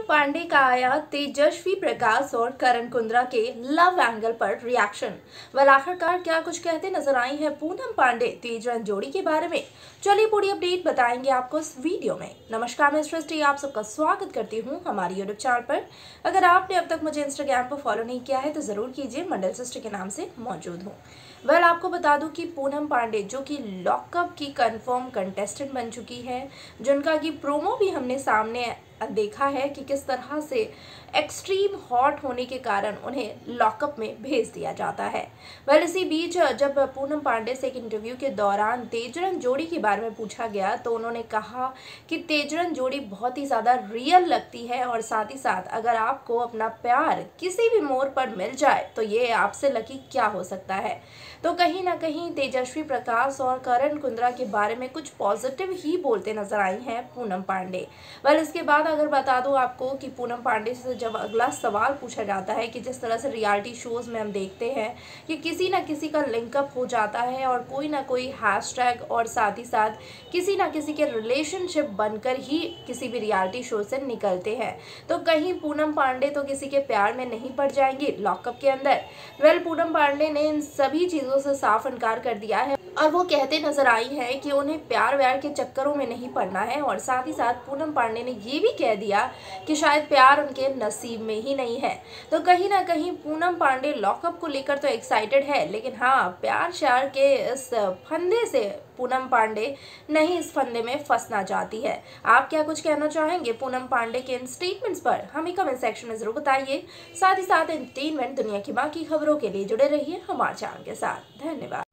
पांडे का आया तेजस्वी प्रकाश और करण कुंद्रा के लव एंगल पर रिएक्शन। वह आखिरकार क्या कुछ कहते नजर आई है पूनम पांडे तेजरन जोड़ी के बारे में। चलिए पूरी अपडेट बताएंगे आपको इस वीडियो में। नमस्कार, मैं सृष्टि आप सबका स्वागत करती हूँ हमारी यूट्यूब चैनल पर। अगर आपने अब तक मुझे इंस्टाग्राम पर फॉलो नहीं किया है तो जरूर कीजिए, मंडल सिस्टर के नाम से मौजूद हूँ। आपको बता दूं कि पूनम पांडे जो कि लॉकअप की कंफर्म कंटेस्टेंट बन चुकी है, जिनका की प्रोमो भी हमने सामने देखा है कि किस तरह से एक्सट्रीम हॉट होने के कारण उन्हें लॉकअप में भेज दिया जाता है। इसी बीच जब पूनम पांडे से एक इंटरव्यू के दौरान तेजरन जोड़ी के बारे में पूछा गया तो उन्होंने कहा कि तेजरन जोड़ी बहुत ही ज़्यादा रियल लगती है और साथ ही साथ अगर आपको अपना प्यार किसी भी मोड़ पर मिल जाए तो ये आपसे लकी क्या हो सकता है। तो कहीं ना कहीं तेजस्वी प्रकाश और करण कुंद्रा के बारे में कुछ पॉजिटिव ही बोलते नजर आई हैं पूनम पांडे। इसके बाद अगर बता दूं आपको कि पूनम पांडे से जब अगला सवाल पूछा जाता है कि जिस तरह से रियलिटी शोज में हम देखते हैं कि किसी ना किसी का लिंकअप हो जाता है और कोई ना कोई हैशटैग और साथ ही साथ किसी ना किसी के रिलेशनशिप बनकर ही किसी भी रियलिटी शो से निकलते हैं, तो कहीं पूनम पांडे तो किसी के प्यार में नहीं पड़ जाएंगी लॉकअप के अंदर। पूनम पांडे ने इन सभी चीज़ों से साफ इनकार कर दिया है और वो कहते नजर आई है कि उन्हें प्यार व्यार के चक्करों में नहीं पड़ना है। और साथ ही साथ पूनम पांडे ने ये भी कह दिया कि शायद प्यार उनके नसीब में ही नहीं है। तो कहीं ना कहीं पूनम पांडे लॉकअप को लेकर तो एक्साइटेड है, लेकिन हाँ, प्यार श्यार के इस फंदे से पूनम पांडे नहीं इस फंदे में फंसना चाहती है। आप क्या कुछ कहना चाहेंगे पूनम पांडे के इन स्टेटमेंट्स पर? हमें कमेंट सेक्शन में जरूर बताइए। साथ ही साथ एंटरटेनमेंट दुनिया की बाकी खबरों के लिए जुड़े रहिए हमारे चैनल के साथ। धन्यवाद।